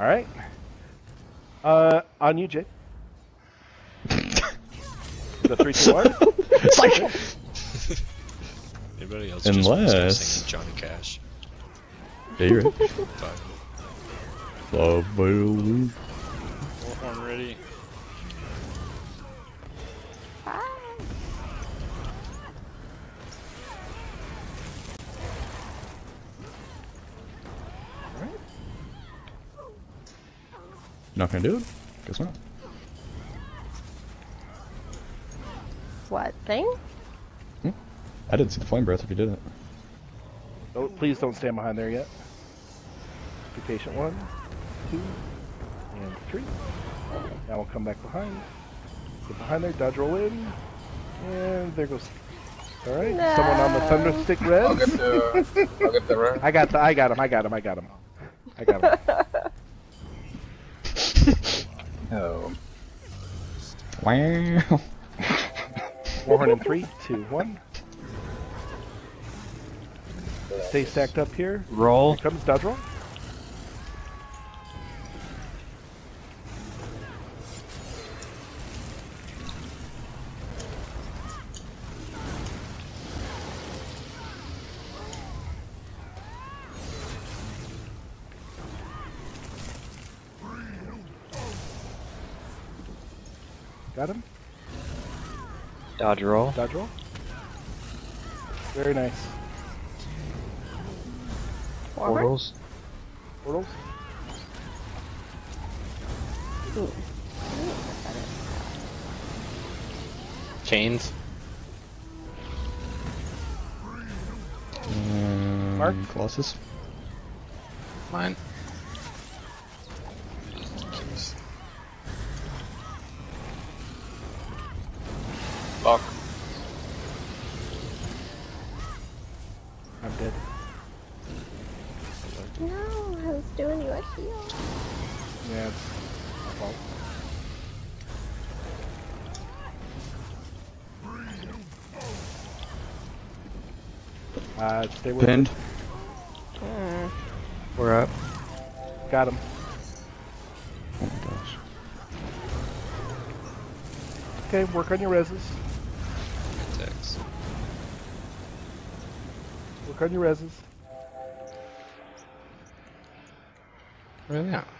All right. On you, Jay. The 3, 2, 1. It's like Anybody else Unless- just singing Johnny Cash? yeah, you're right. Fine. Love Bailey. Warhorn ready. Not gonna do it? Guess not. What thing? I didn't see the flame breath if you did it. Oh, please don't stand behind there yet. Be patient. 1, 2, and 3. Now we'll come back behind. Get behind there, dodge roll in. And there goes. Alright, No. someone on the thunder stick red. I'll get the red. I got him. I got him. Oh. Wow. Warhorn in 3, 2, 1. Stay stacked up here. Roll. Here comes dodge roll. Got him. Dodge roll. Dodge roll. Very nice. Forward? Portals. Portals. Ooh. Chains. Mark? Colossus. Mine. Lock. I'm dead. No, I was doing you a heal. Yeah, it's my fault. Stay with Pinned. Hmm. We're up. it. Got him. Oh my gosh. Okay, work on your reses. Attacks. Work on your reses. Where are they at?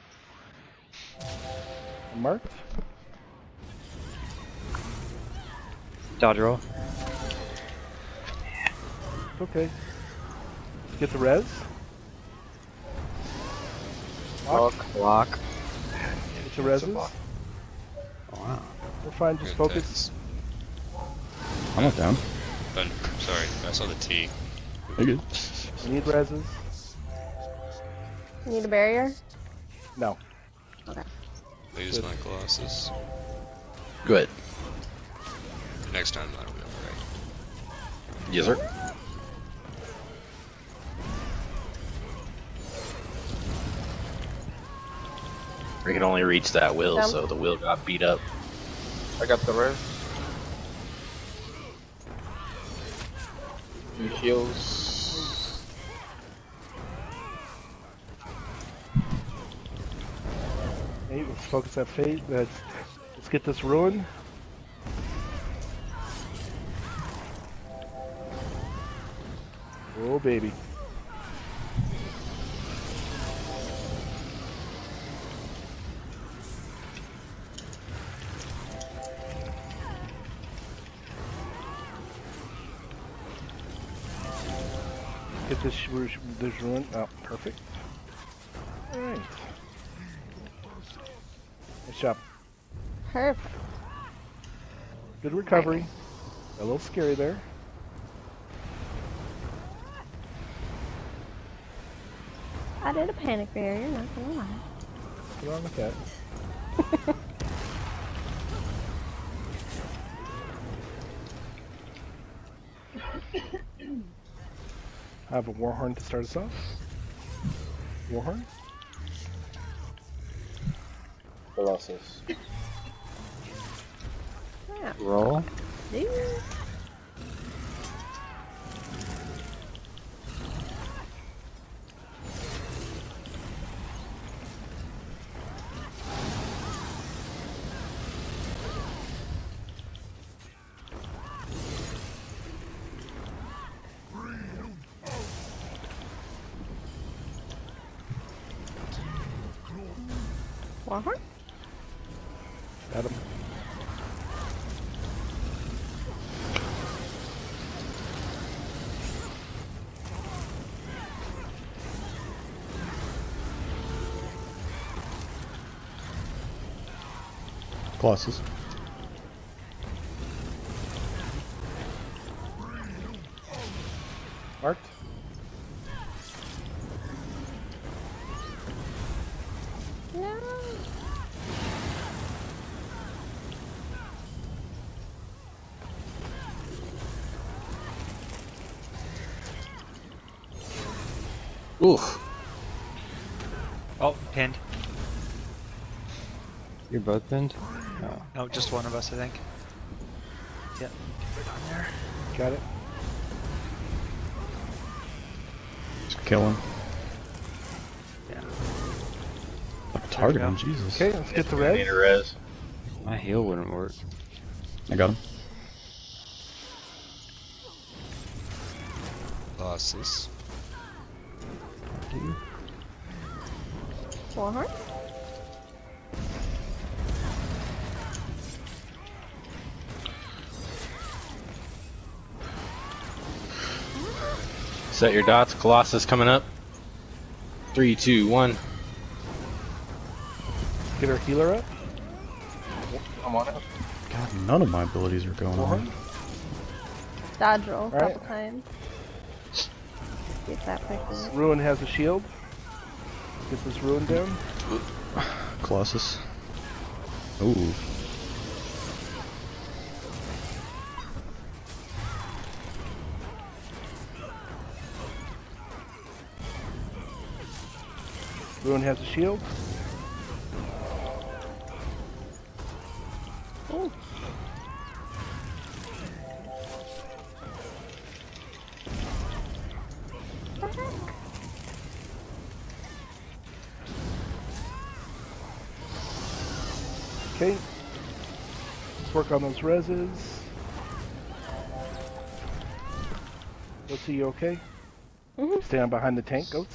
Marked. Dodge roll. Okay. Get the res. Lock. Lock. Get your reses. Oh, wow. We're fine, just Good focus. I'm not down. Oh, sorry, I saw the T. You're good. Need reses. Need a barrier? No. Okay. I used my Colossus. Good. Next time that'll be alright. Yes, sir. We can only reach that will, Jump. so the will got beat up. I got the red. New heals. Hey, let's focus that fate. Let's get this ruin. Oh baby. Get this ruin. Oh, perfect. All right. Nice job. Perfect. Good recovery. A little scary there. I did a panic barrier, not gonna lie. What's wrong with that? I have a Warhorn to start us off. Warhorn. Colossus. Yeah. Roll. Dude. Warhorn. Got him. Colossus. Marked. No. Oof. Oh, pinned. You're both pinned? Oh. No, just one of us, I think. Yep. Right on there. Got it. Just kill him. Yeah. Target go. him, Jesus. Okay, let's get the I need res. a res. My heal wouldn't work. I got him. Colossus. Warhorn. Set your dots. Colossus coming up. 3, 2, 1. Get our healer up. I'm on it. God, none of my abilities are going Warhorn. on. Dodge roll a Alright. couple times. Get that quickly. Ruin has a shield. Get this ruin down. Colossus. Ooh. Ruin has a shield. Ooh. Okay. Let's work on those reses. Let's see, you okay? Mhm. Stand behind the tank, goats.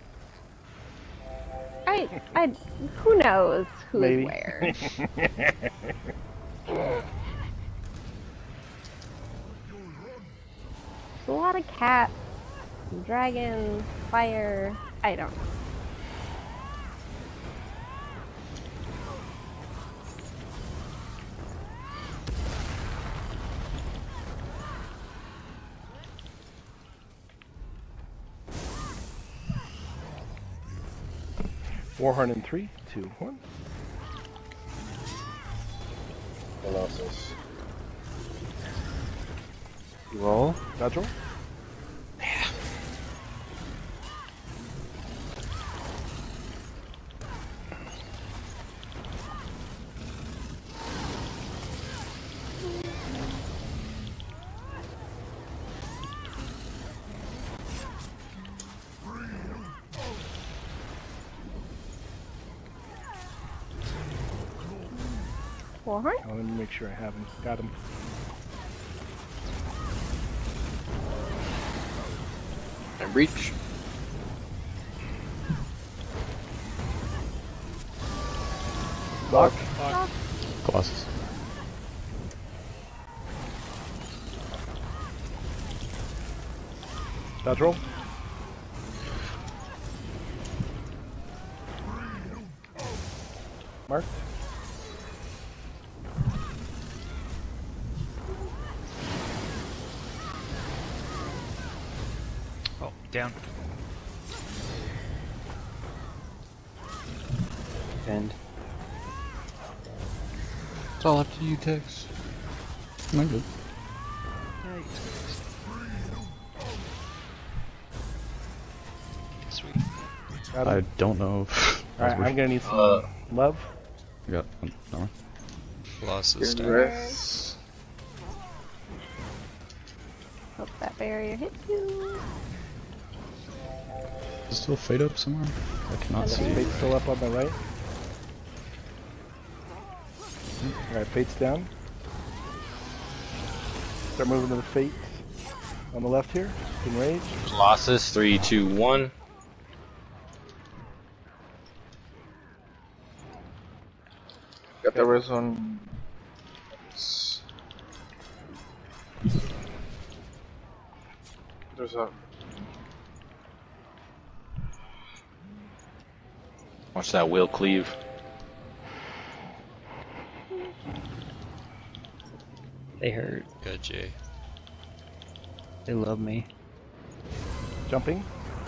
Who knows who's Maybe. where? There's a lot of cats, dragons, fire. I don't know. Warhorn in 3, 2, 1. Colossus. Roll. Dodge roll. Warhorn. Oh, let me make sure I have him. Got him. And breach. Lock. Colossus. Dodge roll. Marked. Oh, down. Pinned. It's all up to you, Tex. Not good. Sweet. Got I him. don't know. Alright, I'm gonna need some love. I got. No. Colossus Good down. res. Hope that barrier hits you. Is still fade up somewhere? I cannot see. Fate's still up on the right. Alright, Fate's down. Start moving to the Fate on the left here. Enrage. Colossus. 3, 2, 1. Got the res on. There's a. Watch that wheel cleave. They hurt. Good, Jay. They love me. Jumping.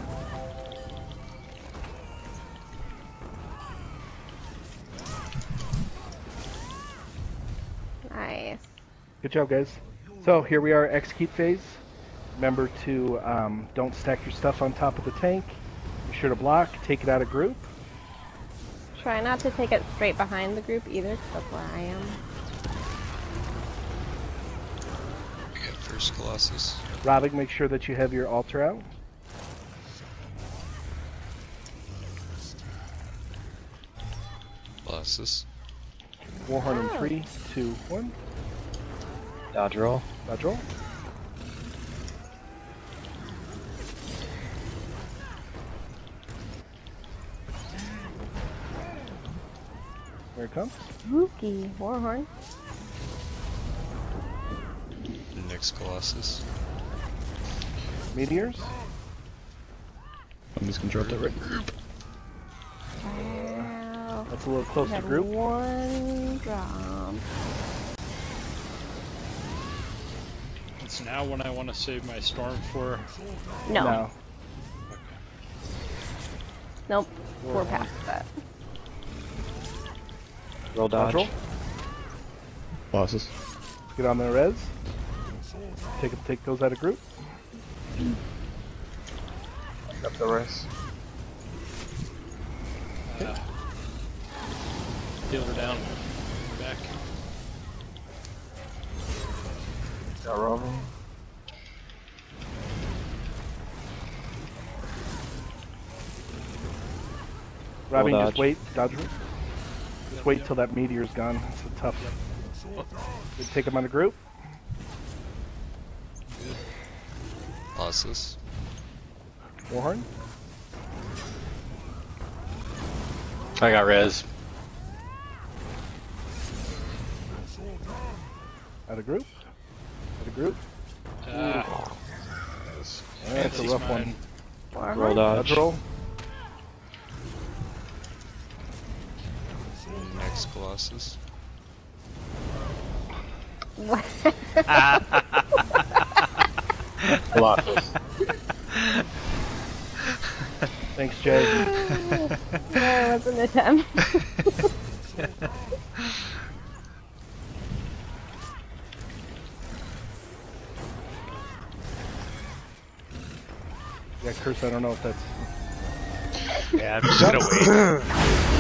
Nice. Good job, guys. So here we are, execute phase. Remember to don't stack your stuff on top of the tank. Be sure to block, take it out of group. Try not to take it straight behind the group either, 'cause that's where I am. We got first Colossus. Robbing, make sure that you have your altar out. Colossus. Warhorn in 3, 2, 1. Dodge roll. Dodge roll. Here it comes. Spooky. Warhorn. Next Colossus. Meteors. Somebody's gonna drop that right. Wow. That's a little close We to had group. one drop. It's now when I want to save my storm for. No. No. Nope. We're past that. Roll dodge. Roll. Colossus. Get on the res. Take those out of group. Got the res. Heal her down. Back. Got Robin. Robbing, just dodge. wait. Dodge. Just wait till that meteor's gone. It's a tough. Take them out of group. Colossus. Warhorn. I got res. Out of group. Out of group. That's a rough one. Warhorn. Roll dodge. Dodge roll. Next Colossus. What? Colossus. Thanks, Jay. There was an attempt. Yeah, Curse, I don't know if that's... Yeah, I'm just gonna wait.